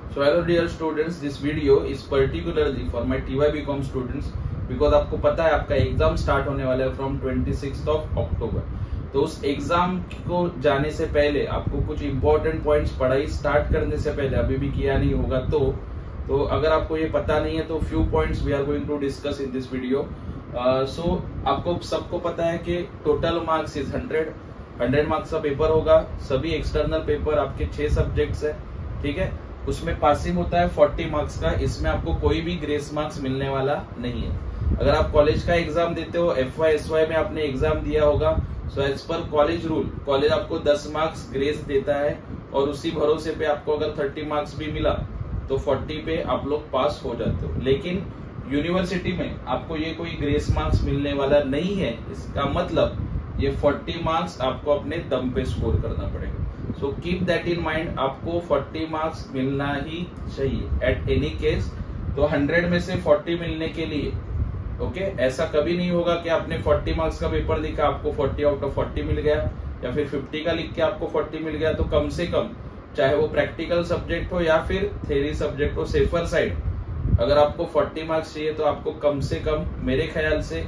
So hello dear students, this video is particularly for my TY BCom students because आपको पता है आपका exam start होने वाला है फ्रॉम 26 ऑफ अक्टूबर। तो उस एग्जाम को जाने से पहले आपको कुछ इंपॉर्टेंट पॉइंट्स पढ़ाई स्टार्ट करने से पहले अभी भी किया नहीं होगा तो अगर आपको ये पता नहीं है तो few points we are going to discuss in this video. So आपको सबको पता है कि टोटल मार्क्स इज 100 मार्क्स का पेपर होगा। सभी एक्सटर्नल पेपर आपके 6 सब्जेक्ट्स है, ठीक है। उसमें पासिंग होता है 40 मार्क्स का। इसमें आपको कोई भी ग्रेस मार्क्स मिलने वाला नहीं है। अगर आप कॉलेज का एग्जाम देते हो, FY SY में आपने एग्जाम दिया होगा, so as per college rule college आपको 10 मार्क्स ग्रेस देता है और उसी भरोसे पे आपको अगर 30 मार्क्स भी मिला तो 40 पे आप लोग पास हो जाते हो। लेकिन यूनिवर्सिटी में आपको ये कोई ग्रेस मार्क्स मिलने वाला नहीं है। इसका मतलब ये 40 मार्क्स आपको अपने दम पे स्कोर करना पड़ेगा। So keep that in mind, आपको 40 मार्क्स मिलना ही चाहिए एट एनी केस। तो 100 में से 40 मिलने के लिए ओके ऐसा कभी नहीं होगा कि आपने 40 मार्क्स का पेपर लिखा आपको 40 आउट ऑफ 40 मिल गया, या फिर 50 का लिख के आपको 40 मिल गया। तो कम से कम चाहे वो प्रैक्टिकल सब्जेक्ट हो या फिर थ्योरी सब्जेक्ट हो, सेफर साइड अगर आपको 40 मार्क्स चाहिए तो आपको कम से कम मेरे ख्याल से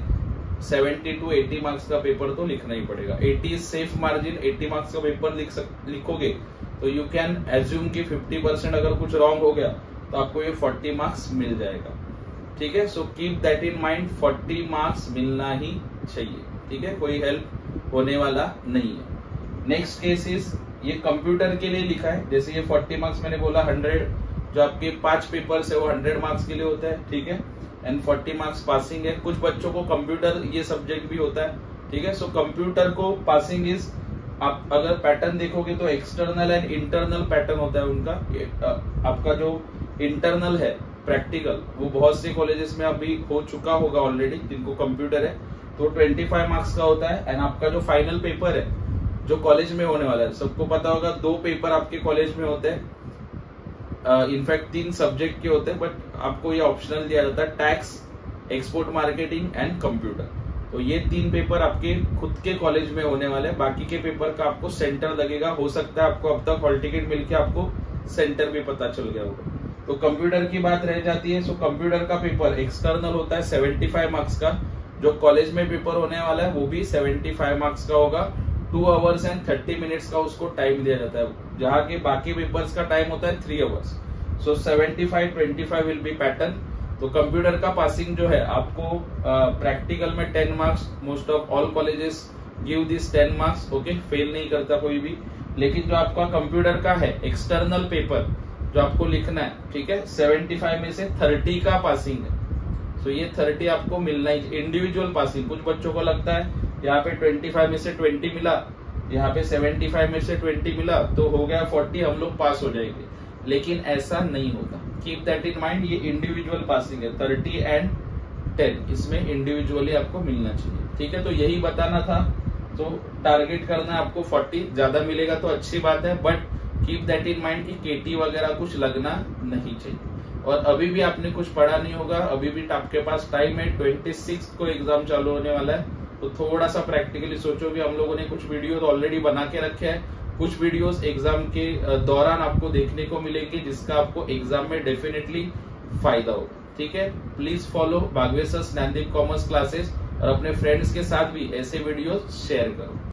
70 to 80 मार्क्स का पेपर तो लिखना ही पड़ेगा। 80 सेफ मार्जिन। 80 मार्क्स का पेपर लिखोगे तो यू कैन एज्यूम कि 50% अगर कुछ रॉन्ग हो गया तो आपको ये 40 मार्क्स मिल जाएगा, ठीक है। So keep that in mind, 40 marks मिलना ही चाहिए, ठीक है। कोई हेल्प होने वाला नहीं है। नेक्स्ट केस इज ये कंप्यूटर के लिए लिखा है। जैसे ये 40 मार्क्स मैंने बोला, 100 जो आपके 5 पेपर्स है वो 100 मार्क्स के लिए होता है, ठीक है। एंड 40 मार्क्स पासिंग है। कुछ बच्चों को कंप्यूटर ये सब्जेक्ट भी होता है, ठीक है। सो कंप्यूटर को पासिंग इज, आप अगर पैटर्न देखोगे तो एक्सटर्नल एंड इंटरनल पैटर्न होता है उनका। आपका जो इंटरनल है प्रैक्टिकल वो बहुत से कॉलेजेस में अभी हो चुका होगा ऑलरेडी जिनको कंप्यूटर है, तो 25 मार्क्स का होता है। एंड आपका जो फाइनल पेपर है जो कॉलेज में होने वाला है, सबको पता होगा 2 पेपर आपके कॉलेज में होते हैं। इनफैक्ट 3 सब्जेक्ट के होते हैं, बट आपको ये ऑप्शनल दिया जाता है, tax, export marketing and computer. तो ये 3 पेपर आपके खुद के कॉलेज में होने वाले हैं। बाकी के पेपर का आपको सेंटर लगेगा। हो सकता है आपको अब तक हॉल टिकट मिलके आपको सेंटर भी पता चल गया होगा। तो कंप्यूटर की बात रह जाती है। सो कंप्यूटर का पेपर एक्सटर्नल होता है 75 मार्क्स का। जो कॉलेज में पेपर होने वाला है वो भी 75 मार्क्स का होगा। 2 आवर्स एंड 30 मिनट्स का उसको टाइम दिया जाता है, जहाँ के बाकी पेपर्स का टाइम होता है 3 hours. So 75-25 will be pattern. तो कंप्यूटर का पासिंग जो है आपको प्रैक्टिकल में 10 marks, most of all colleges give this 10 marks, okay. Fail नहीं करता कोई भी। लेकिन जो आपका कंप्यूटर का है एक्सटर्नल पेपर जो आपको लिखना है, ठीक है, 75 में से 30 का पासिंग है। सो ये 30 आपको मिलना ही, इंडिविजुअल पासिंग। कुछ बच्चों को लगता है यहाँ पे 25 में से 20 मिला, यहाँ पे 75 में से 20 मिला तो हो गया 40, हम लोग पास हो जाएंगे। लेकिन ऐसा नहीं होता। कीप दैट इन माइंड, ये इंडिविजुअल पासिंग है। 30 एंड 10 इसमें इंडिविजुअली आपको मिलना चाहिए, ठीक है। तो यही बताना था। तो टारगेट करना है आपको 40, ज्यादा मिलेगा तो अच्छी बात है, but keep that in mind कि KT वगैरह कुछ लगना नहीं चाहिए। और अभी भी आपने कुछ पढ़ा नहीं होगा, अभी भी आपके पास टाइम है। 26 को एग्जाम चालू होने वाला है, तो थोड़ा सा प्रैक्टिकली सोचो कि हम लोगों ने कुछ वीडियोस ऑलरेडी बना के रखे हैं। कुछ वीडियोस एग्जाम के दौरान आपको देखने को मिलेंगे जिसका आपको एग्जाम में डेफिनेटली फायदा होगा, ठीक है। प्लीज फॉलो भागवेसर ज्ञानदीप कॉमर्स क्लासेस और अपने फ्रेंड्स के साथ भी ऐसे वीडियोस शेयर करो।